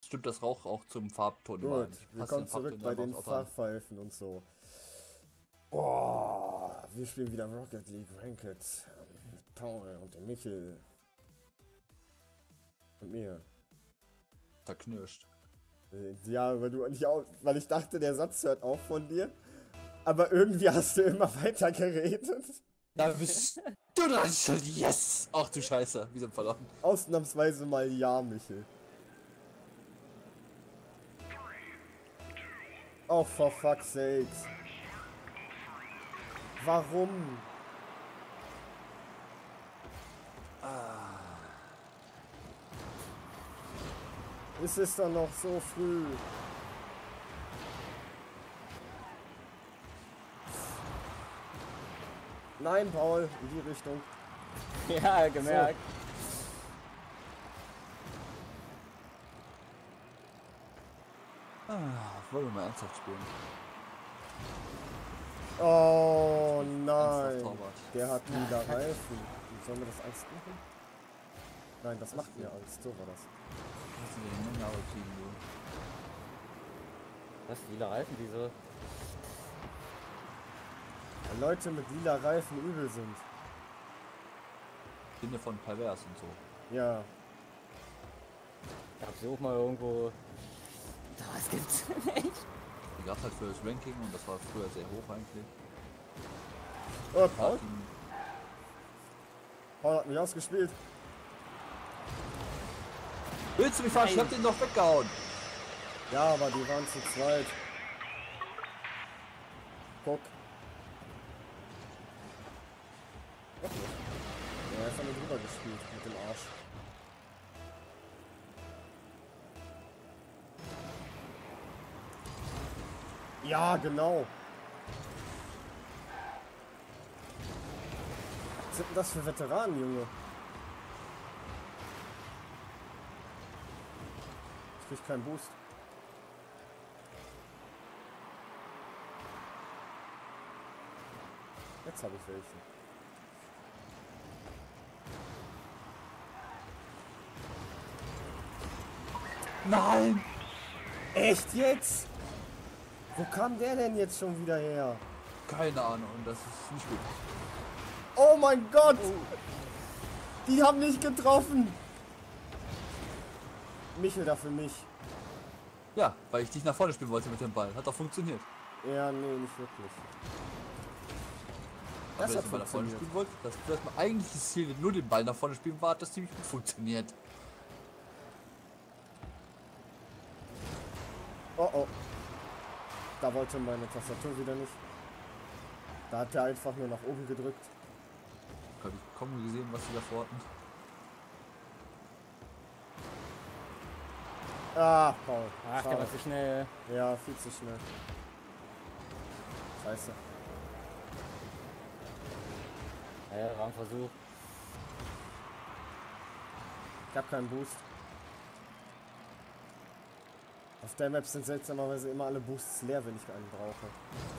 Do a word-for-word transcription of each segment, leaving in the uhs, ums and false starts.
stimmt das Rauch auch zum Farbton. Gut, überein. wir Passt kommen den Farbton zurück bei dann den auch an. Fachpfeifen und so. Boah, wir spielen wieder Rocket League Ranked. Mit Paul und dem Michel. Und mir. Da knirscht. Äh, Ja, weil du nicht auch, weil ich dachte, der Satz hört auf von dir. Aber irgendwie hast du immer weiter geredet. Da bist du dran schon. Yes! Ach du Scheiße, wir sind verloren. Ausnahmsweise mal ja, Michel. Oh, for fuck's sakes. Warum? Es ist doch noch so früh. Nein, Paul, in die Richtung. Ja, gemerkt. Ah, wollen wir mal ernsthaft spielen? Oh Ernsthaft nein. Torwart. Der hat lila Reifen. Sollen wir das Angst machen? Nein, das macht mir Angst. So war das. Was sind denn die Jahre kriegen, du? Was, lila Reifen, wieso? Weil Leute mit lila Reifen übel sind. Sind ja von pervers und so. Ja. Ich hab sie auch mal irgendwo. Das gibt's nicht. Die gab halt für das Ranking und das war früher sehr hoch eigentlich. Oh, Paul? Die- Paul hat mich ausgespielt. Willst du mich verarschen? Ich hab den doch weggehauen. Ja, aber die waren zu zweit. Guck. Ja, er ist damit drüber gespielt mit dem Arsch. Ja, genau. Was sind denn das für Veteranen, Junge? Ich krieg keinen Boost. Jetzt habe ich welchen. Nein! Echt jetzt? Wo kam der denn jetzt schon wieder her? Keine Ahnung, das ist nicht gut. Oh mein Gott! Die haben nicht getroffen! Michel da für mich. Ja, weil ich dich nach vorne spielen wollte mit dem Ball. Hat doch funktioniert. Ja, nee, nicht wirklich. Aber Das dass hat du mal nach vorne funktioniert. spielen wollt, das das mein eigentliches Ziel, nur den Ball nach vorne spielen, war, hat das ziemlich gut funktioniert. Oh oh. Da wollte meine Tastatur wieder nicht. Da hat er einfach nur nach oben gedrückt. Hab ich kaum gesehen, was die davor hatten. Ah, Paul. Ach, der Schade. war zu schnell. Ja, viel zu schnell. Scheiße. Ja, war ein Versuch. Ich hab keinen Boost. Auf der Map sind seltsamerweise immer alle Boosts leer, wenn ich einen brauche.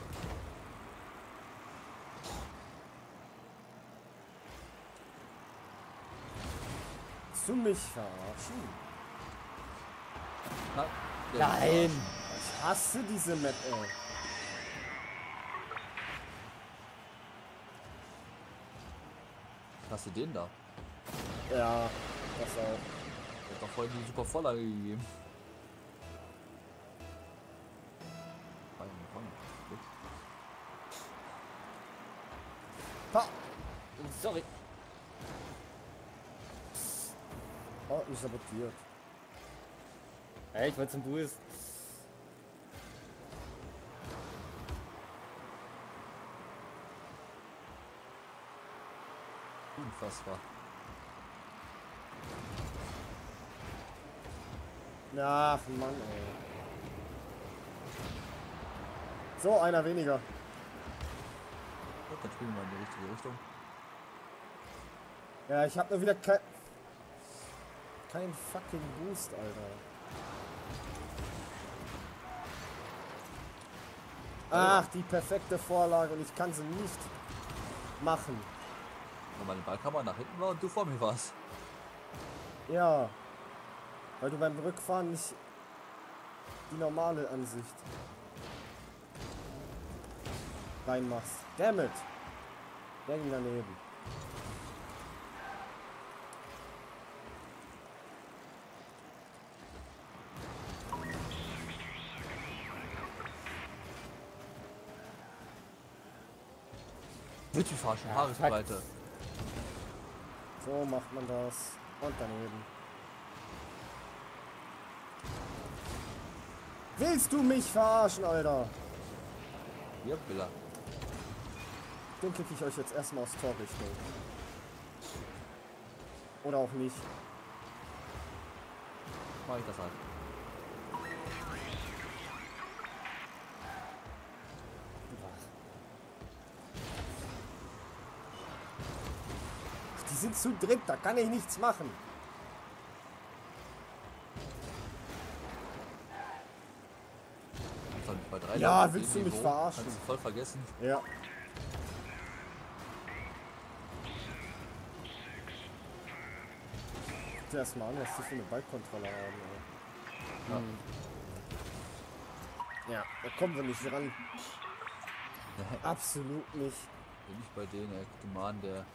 Du mich verarschen? Na, Nein! Ich hasse diese Map, ey. Hast du den da? Ja, das auch. Der hat doch vorhin die super Vorlage gegeben. Ball empfangen. Gut. Ha! Sorry. Oh, ich sabotiert. Ey, ich wollte zum Boost. Unfassbar. Ach, Mann, ey. So, einer weniger. Gut, dann spielen wir mal in die richtige Richtung. Ja, ich hab nur wieder kein... Kein fucking Boost, Alter. Ach, die perfekte Vorlage und ich kann sie nicht machen. Weil meine Ballkammer nach hinten war und du vor mir warst. Ja. Weil du beim Rückfahren nicht die normale Ansicht reinmachst. Damn it! Der ging daneben. Wird die verarschen, Ja, Haaresbreite. So macht man das. Und daneben. Willst du mich verarschen, Alter? Ja, will er. Den kicke ich euch jetzt erstmal aus Torrichtung. Oder auch nicht. Mach ich das halt. Die sind zu dritt, da kann ich nichts machen. Einfach nicht bei drei Ja, Leuten auf willst dem du mich Niveau. verarschen? Kannst du voll vergessen. Ja. Guck dir erstmal an, was die für eine Ballkontrolle haben. Ey. Ja. Hm. Ja, da kommen wir nicht ran. Absolut nicht. Bin ich bei denen, ey. Guck dir mal an, der.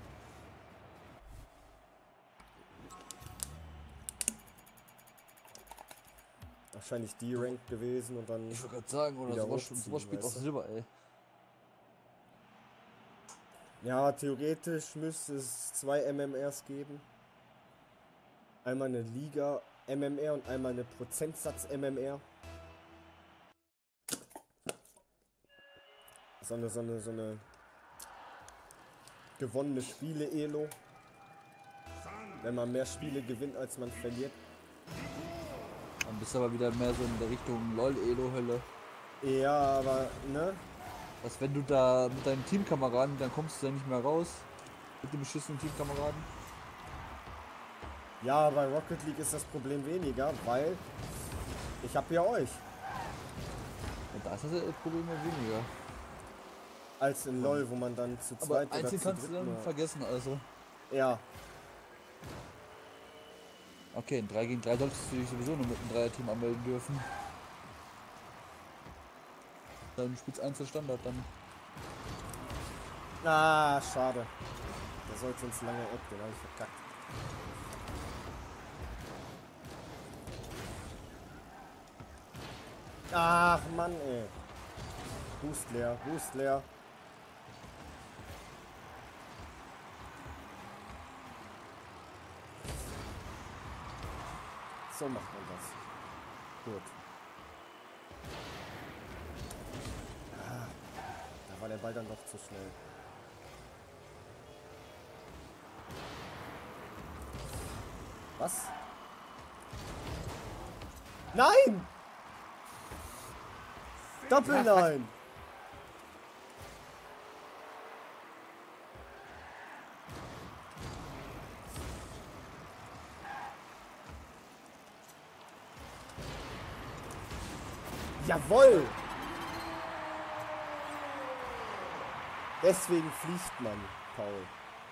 Wahrscheinlich die Rank gewesen und dann. Ich wollte gerade sagen, oder Wieder sowas, hochziehen, sowas spielt auch weißt du? Silber, ey. Ja, theoretisch müsste es zwei M M Rs geben. Einmal eine Liga M M R und einmal eine Prozentsatz M M R. So eine, so eine, so eine gewonnene Spiele-Elo. Wenn man mehr Spiele gewinnt, als man verliert. Dann bist du aber wieder mehr so in der Richtung LOL-Elo-Hölle. Ja, aber, ne? Dass wenn du da mit deinen Teamkameraden, dann kommst du da nicht mehr raus. Mit den beschissenen Teamkameraden. Ja, bei Rocket League ist das Problem weniger, weil ich habe ja euch. Und da ist das Problem ja weniger. Als in LOL, wo man dann zu Aber zweit oder einzeln zu kannst du dritt dann nur- vergessen, also. Ja, Okay, in drei gegen drei solltest du dich sowieso nur mit einem Dreier-Team anmelden dürfen. Dann spielst du Einzel Standard, dann. ah, schade. Der sollte ins lange Eck, den habe ich verkackt. Ach Mann, ey. Boost leer, Boost leer. So macht man das. Gut. Ah, da war der Ball dann doch zu schnell. Was? Nein! Doppelnein! Jawohl! Deswegen fliegt man, Paul.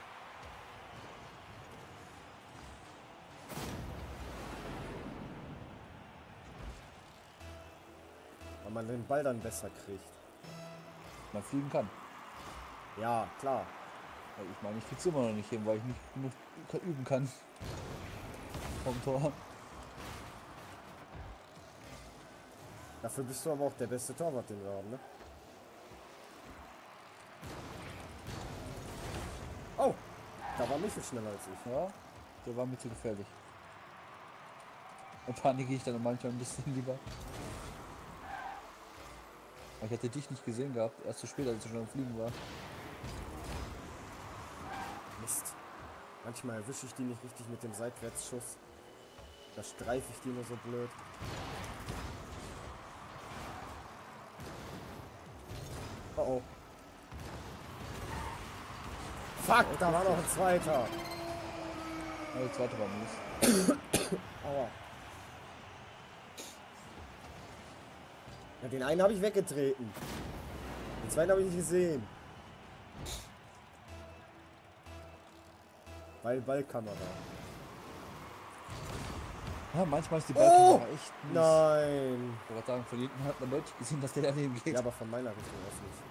Weil man den Ball dann besser kriegt. Man fliegen kann. Ja, klar. Weil ich meine, ich krieg's immer noch nicht hin, weil ich nicht genug üben kann. Vom Tor. Dafür bist du aber auch der beste Torwart, den wir haben, ne? Oh! Da war Michel schneller als ich. Ja, der war mir zu gefährlich. Und panike ich dann manchmal ein bisschen lieber. Aber ich hätte dich nicht gesehen gehabt, erst zu spät, als ich schon am Fliegen war. Mist. Manchmal erwische ich die nicht richtig mit dem Seitwärtsschuss. Da streife ich die nur so blöd. Oh oh. Fuck, da war noch ein zweiter. Ja, der zweite war mies. Aua. Ja, den einen habe ich weggetreten. Den zweiten habe ich nicht gesehen. Weil Ballkamera. Ja, manchmal ist die Ballkamera Oh! echt mies. Nein. Ich wollte sagen, von hinten hat man deutlich gesehen, dass der daneben geht. Ja, aber von meiner Richtung aus nicht.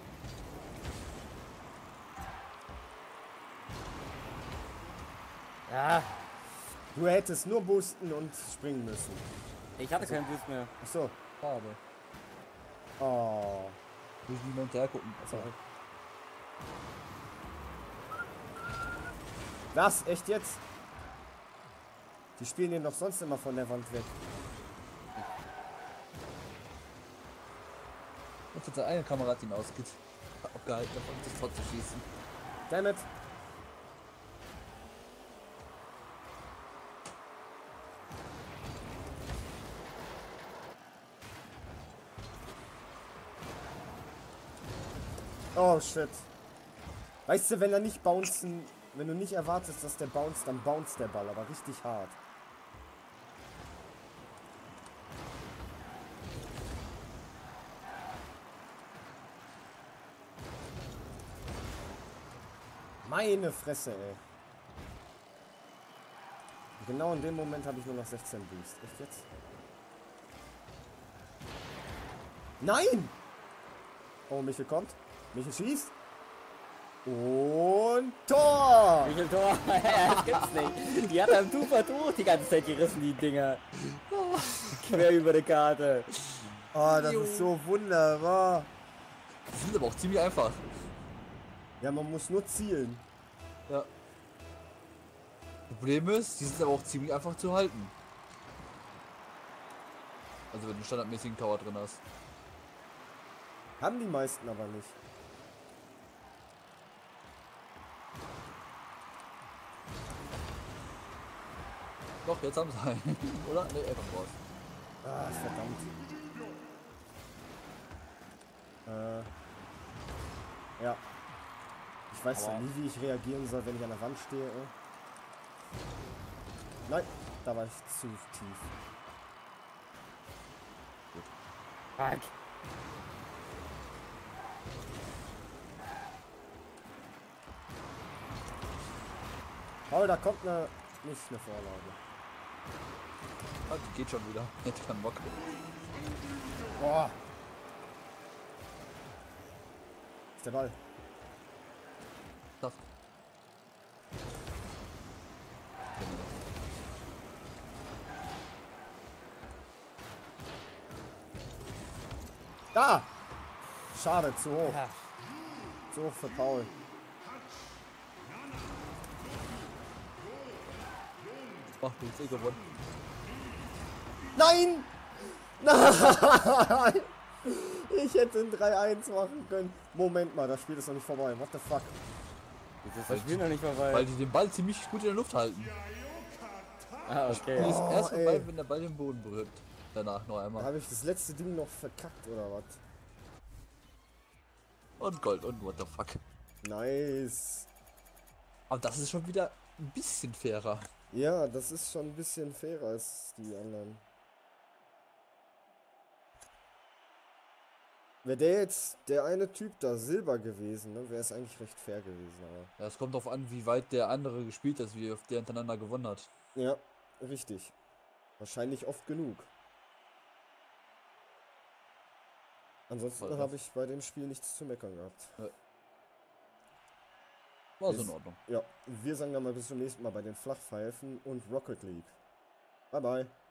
Ja, Du hättest nur boosten und springen müssen. ich hatte keinen Boost mehr. Achso. Schade. Oh. Muss ich nicht mehr hinterher gucken. Sorry. Was? Echt jetzt? Die spielen den doch sonst immer von der Wand weg. Jetzt hat der eine Kamerad ihn ausgeht. Abgehalten davon, das Tor zu schießen. Damn it. Oh shit. Weißt du, wenn er nicht bouncen, wenn du nicht erwartest, dass der bounce, dann bounce der Ball, aber richtig hart. Meine Fresse, ey. Und genau in dem Moment habe ich nur noch sechzehn Boost. Echt jetzt? Nein! Oh, Michel kommt. Michel schießt. Und Tor! Wie viel Tor? Das gibt's nicht. Die hat er im Tufer durch die ganze Zeit gerissen, die Dinger. Quer über die Karte. Oh, das ist so wunderbar. Die sind aber auch ziemlich einfach. Ja, man muss nur zielen. Ja. Problem ist, die sind aber auch ziemlich einfach zu halten. Also wenn du einen standardmäßigen Tower drin hast. Haben die meisten aber nicht. Doch, jetzt haben sie einen. Oder? Ne, er kommt raus. Ah, verdammt. Äh. Ja. Ich weiß ja Aber- nie, wie ich reagieren soll, wenn ich an der Wand stehe. Ey. Nein, da war ich zu tief. Fuck. Paul, da kommt eine, nicht eine Vorlage. Ah, die geht schon wieder. Hätte keinen Bock. Boah. Ist der Ball. Das. Da! Schade, zu hoch. Ja. Zu hoch für Paul. Ach, du hast eh gewonnen. Nein! Nein! Ich hätte ein drei eins machen können. Moment mal, das Spiel ist noch nicht vorbei. What the fuck? Jetzt ist das Spiel noch nicht vorbei. Weil die den Ball ziemlich gut in der Luft halten. Ah, Das okay. ist Oh, erst ey. vorbei, wenn der Ball den Boden berührt. Danach noch einmal. Habe ich das letzte Ding noch verkackt oder was? Und Gold und what the fuck. Nice. Aber das ist schon wieder ein bisschen fairer. Ja, das ist schon ein bisschen fairer als die anderen. Wäre der jetzt der eine Typ da Silber gewesen, ne, wäre es eigentlich recht fair gewesen, aber. Ja, es kommt darauf an, wie weit der andere gespielt hat, wie oft der hintereinander gewonnen hat. Ja, richtig. Wahrscheinlich oft genug. Ansonsten Voll habe ich bei dem Spiel nichts zu meckern gehabt. War so in Ordnung. Ja, wir sagen dann mal bis zum nächsten Mal bei den Flachpfeifen und Rocket League. Bye bye.